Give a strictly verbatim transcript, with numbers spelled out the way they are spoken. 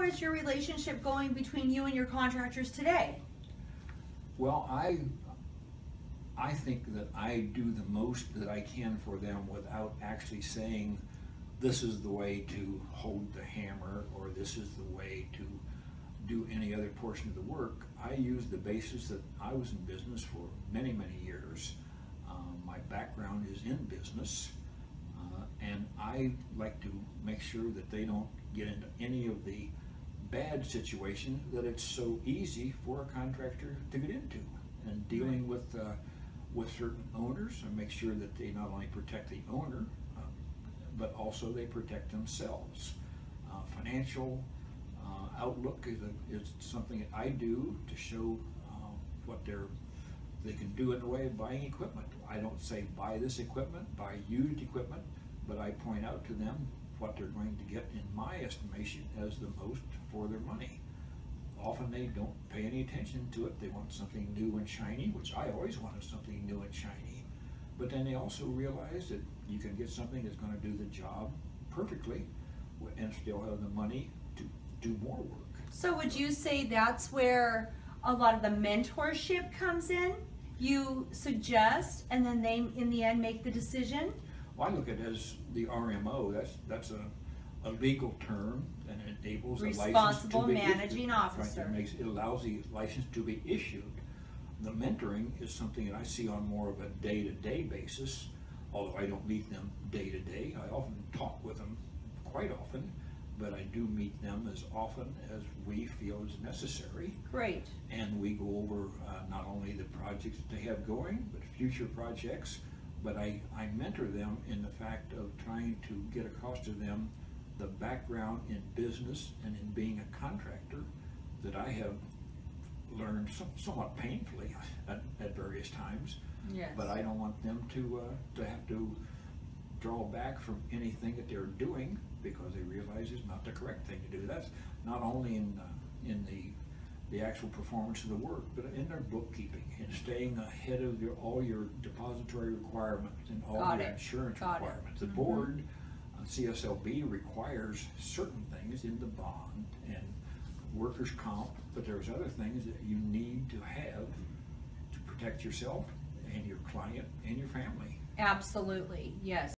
is your relationship going between you and your contractors today? Well, I, I think that I do the most that I can for them without actually saying, this is the way to hold the hammer, or this is the way to do any other portion of the work. I use the basis that I was in business for many, many years. Um, my background is in business, uh, and I like to make sure that they don't get into any of the bad situations that it's so easy for a contractor to get into. And dealing with uh, with certain owners, I make sure that they not only protect the owner, uh, but also they protect themselves. Uh, financial uh, outlook is, a, is something that I do to show uh, what they're they can do in the way of buying equipment. I don't say buy this equipment, buy used equipment, but I point out to them what they're going to get, in my estimation, as the most for their money. Often they don't pay any attention to it. They want something new and shiny, which I always wanted something new and shiny. But then they also realize that you can get something that's going to do the job perfectly and still have the money to do more work. So would you say that's where a lot of the mentorship comes in? You suggest, and then they, in the end, make the decision? Well, I look at it as the R M O. That's that's a, a legal term, and it enables a license to be Responsible managing issued. officer. Right, it makes it allows the license to be issued. The mentoring is something that I see on more of a day-to-day basis. Although I don't meet them day to day, I often talk with them quite often, but I do meet them as often as we feel is necessary. Great. And we go over uh, not only the projects that they have going, but future projects. But I, I mentor them in the fact of trying to get across to them the background in business and in being a contractor that I have learned some, somewhat painfully at, at various times. Yes. But I don't want them to, uh, to have to draw back from anything that they're doing because they realize it's not the correct thing to do. That's not only in, uh, in the the actual performance of the work, but in their bookkeeping and staying ahead of your, all your depository requirements and all Got your it. insurance Got requirements. it. The Mm-hmm. board, uh, C S L B, requires certain things in the bond and workers' comp, but there's other things that you need to have to protect yourself and your client and your family. Absolutely, yes.